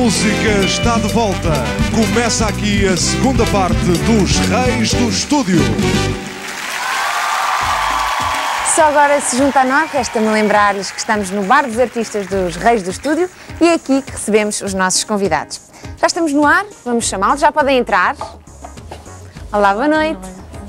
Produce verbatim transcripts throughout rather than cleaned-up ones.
música está de volta. Começa aqui a segunda parte dos Reis do Estúdio. Só agora se junta a nós, resta-me lembrar-lhes que estamos no Bar dos Artistas dos Reis do Estúdio e é aqui que recebemos os nossos convidados. Já estamos no ar, vamos chamá-los, já podem entrar. Olá, boa noite.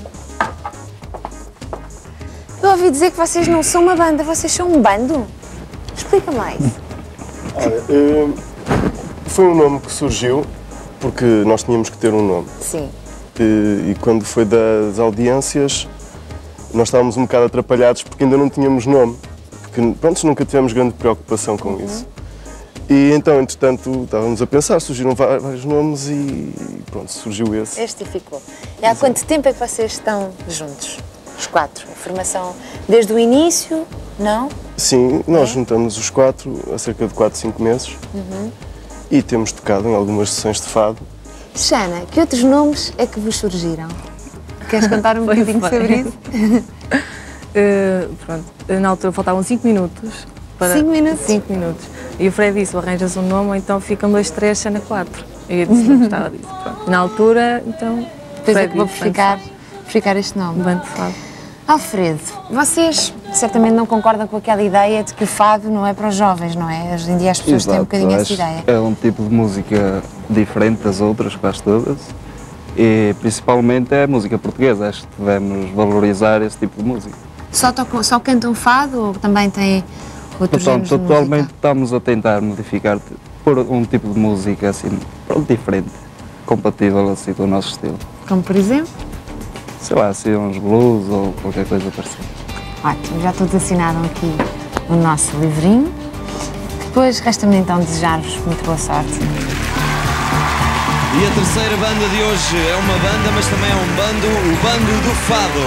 Eu ouvi dizer que vocês não são uma banda, vocês são um bando. Explica mais. Olha, uh, foi um nome que surgiu porque nós tínhamos que ter um nome. Sim. E, e quando foi das audiências, nós estávamos um bocado atrapalhados porque ainda não tínhamos nome. Porque, pronto, nunca tivemos grande preocupação com uhum. isso. E então, entretanto, estávamos a pensar, surgiram vários nomes e pronto, surgiu esse. Este ficou. E há quanto tempo é que vocês estão juntos? Os quatro? A formação desde o início, não? Sim, nós é? juntamos os quatro há cerca de quatro, cinco meses uhum. e temos tocado em algumas sessões de fado. Xana, que outros nomes é que vos surgiram? Queres contar um bocadinho sobre isso? uh, pronto, na altura faltavam cinco minutos. Para... cinco minutos? cinco minutos. E o Fred disse, arranjas um nome, ou então ficam dois, três, Xana quatro. E eu disse, não gostava disso. Pronto. Na altura, então, depois é que vou ficar, ficar este nome. Bando de fado. Alfredo, vocês certamente não concordam com aquela ideia de que o fado não é para os jovens, não é? Hoje em dia as pessoas Exato, têm um bocadinho essa ideia. É um tipo de música diferente das outras, quase todas, e principalmente é a música portuguesa. Acho que devemos valorizar esse tipo de música. Só, tocam, só cantam fado ou também tem outros então, géneros de música? Atualmente estamos a tentar modificar por um tipo de música assim, diferente, compatível assim com o nosso estilo. Como por exemplo? Sei lá, assim, uns blues ou qualquer coisa parecida. Ótimo, já todos assinaram aqui o nosso livrinho. Depois resta-me então desejar-vos muito boa sorte. E a terceira banda de hoje é uma banda, mas também é um bando, o Bando do Fado.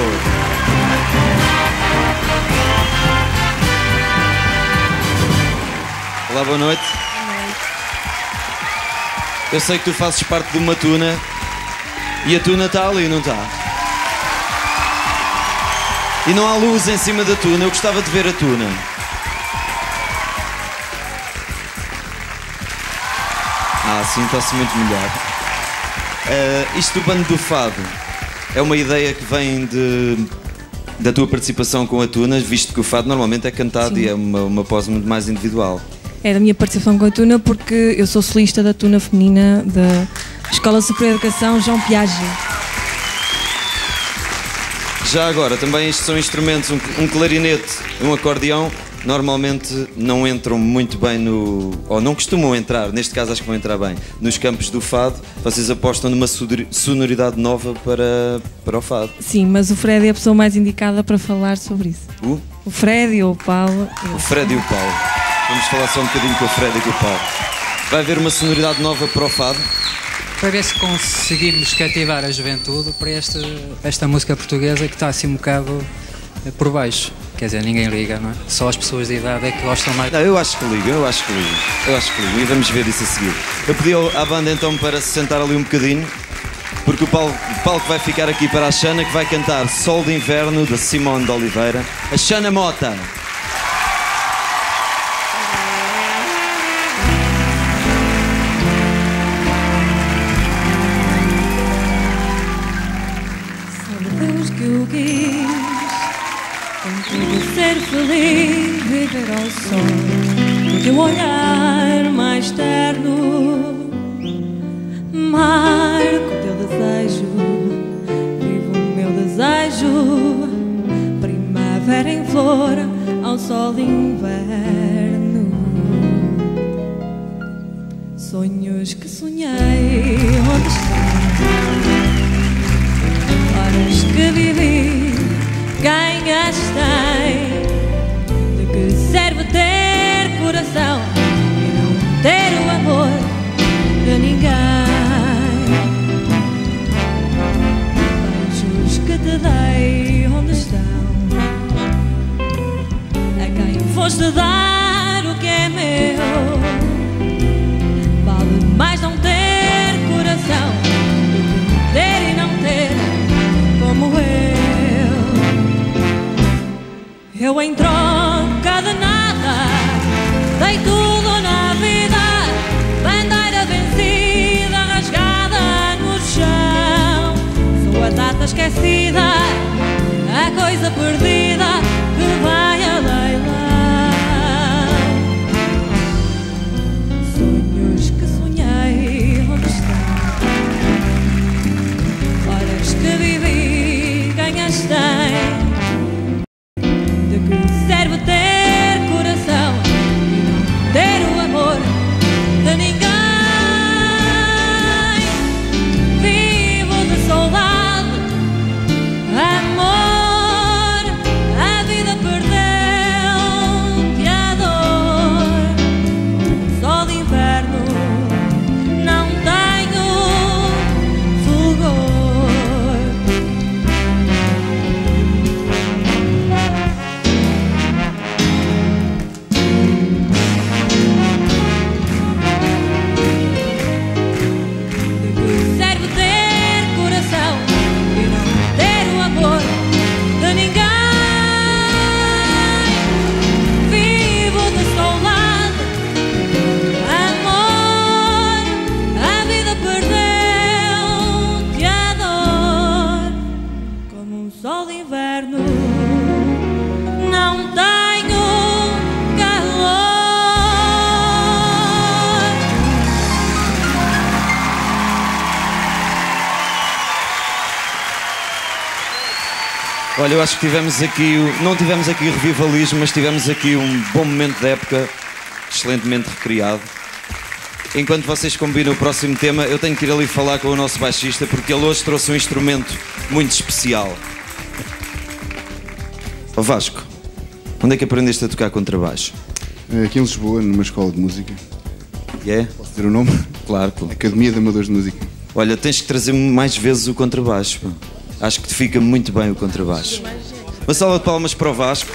Olá, boa noite. Boa noite. Eu sei que tu fazes parte de uma tuna e a tuna está ali, não está? E não há luz em cima da tuna, eu gostava de ver a tuna. Ah, sim, está-se muito melhor. Uh, isto do Bando do Fado é uma ideia que vem de, da tua participação com a tuna, visto que o fado normalmente é cantado sim. e é uma, uma pose muito mais individual. É da minha participação com a tuna porque eu sou solista da tuna feminina da Escola Superior de Educação João Piaget. Já agora, também estes são instrumentos, um, um clarinete, um acordeão, normalmente não entram muito bem no... ou não costumam entrar, neste caso acho que vão entrar bem, nos campos do fado. Vocês apostam numa sonoridade nova para, para o fado. Sim, mas o Fred é a pessoa mais indicada para falar sobre isso. O? O Fred ou o Paulo. O Fred e o Paulo. Vamos falar só um bocadinho com o Fred e com o Paulo. Vai haver uma sonoridade nova para o fado? Para ver se conseguimos cativar a juventude para esta, esta música portuguesa que está assim um bocado por baixo. Quer dizer, ninguém liga, não é? Só as pessoas de idade é que gostam mais. Não, eu acho que ligo, eu acho que ligo. Eu acho que ligo e vamos ver isso a seguir. Eu pedi à banda então para se sentar ali um bocadinho, porque o palco, o palco vai ficar aqui para a Xana, que vai cantar Sol de Inverno, da Simone de Oliveira. A Xana Mota. Ser feliz, viver ao sol do teu olhar mais terno, marco teu desejo, vivo o meu desejo, primavera em flor ao sol de inverno. Sonhos que sonhei, onde estão? Horas que vivi, ganhas tem. De que serve ter coração e não ter o amor de ninguém? Beijos que te dei, onde estão? A quem foste dar o que é meu? Vale mais não ter coração do que ter e não ter como eu. Eu em troca de nada dei tudo na vida, bandeira sol de inverno, não tenho calor. Olha, eu acho que tivemos aqui, o- não tivemos aqui revivalismo, mas tivemos aqui um bom momento da época, excelentemente recriado. Enquanto vocês combinam o próximo tema, eu tenho que ir ali falar com o nosso baixista, porque ele hoje trouxe um instrumento muito especial. Ó Vasco, onde é que aprendeste a tocar contrabaixo? Aqui em Lisboa, numa escola de música. E é? Posso ter o nome? Claro, claro. Academia de Amadores de Música. Olha, tens que trazer mais vezes o contrabaixo. pá. Acho que te fica muito bem o contrabaixo. Uma salva de palmas para o Vasco.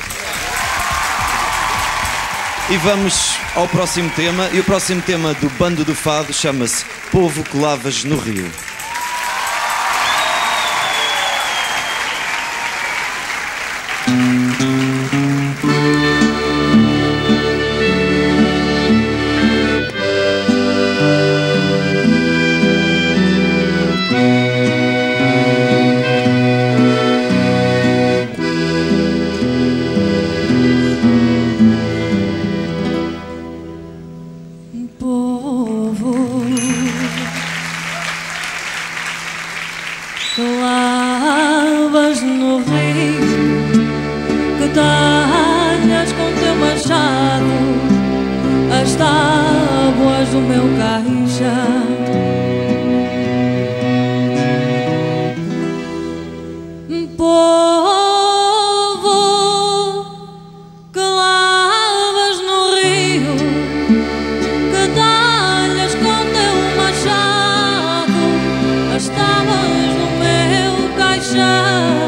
E vamos ao próximo tema. E o próximo tema do Bando do Fado chama-se Povo que Lavas no Rio. Povo que lavas no rio, que talhas com teu machado as tábuas do meu caixão. Povo que lavas no rio, que talhas com teu machado as tábuas do meu caixão.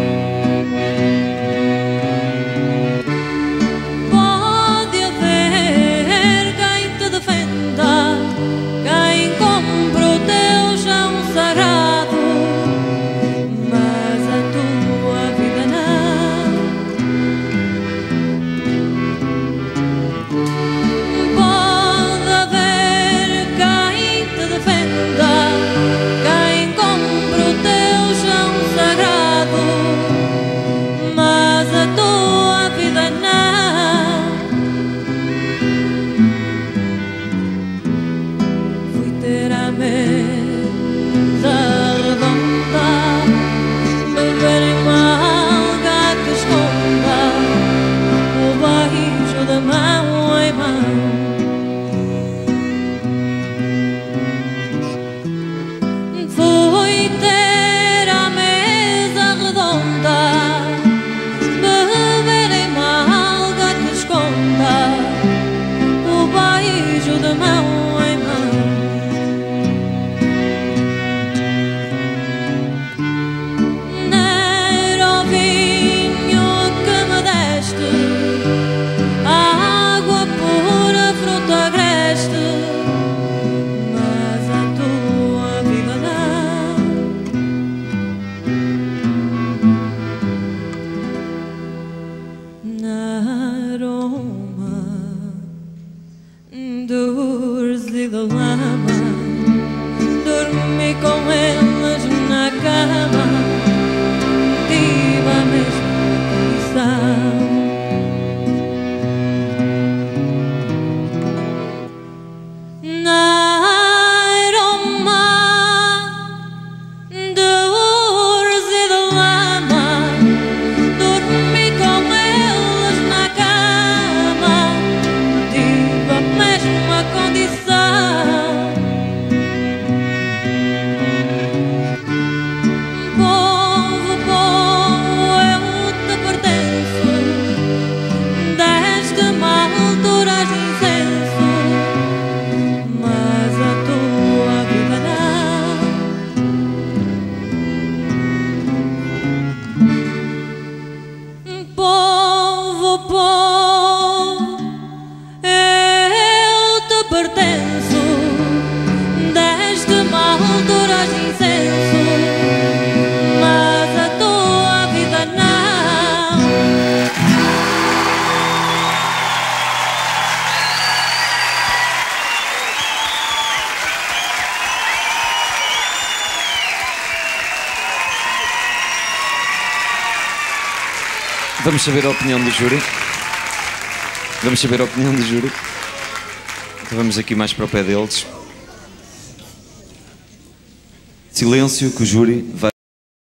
Pode haver quem te defenda, quem compre o teu chão sagrado, mas a tua Vamos saber a opinião do júri. Vamos saber a opinião do júri. Então vamos aqui mais para o pé deles. Silêncio, que o júri vai...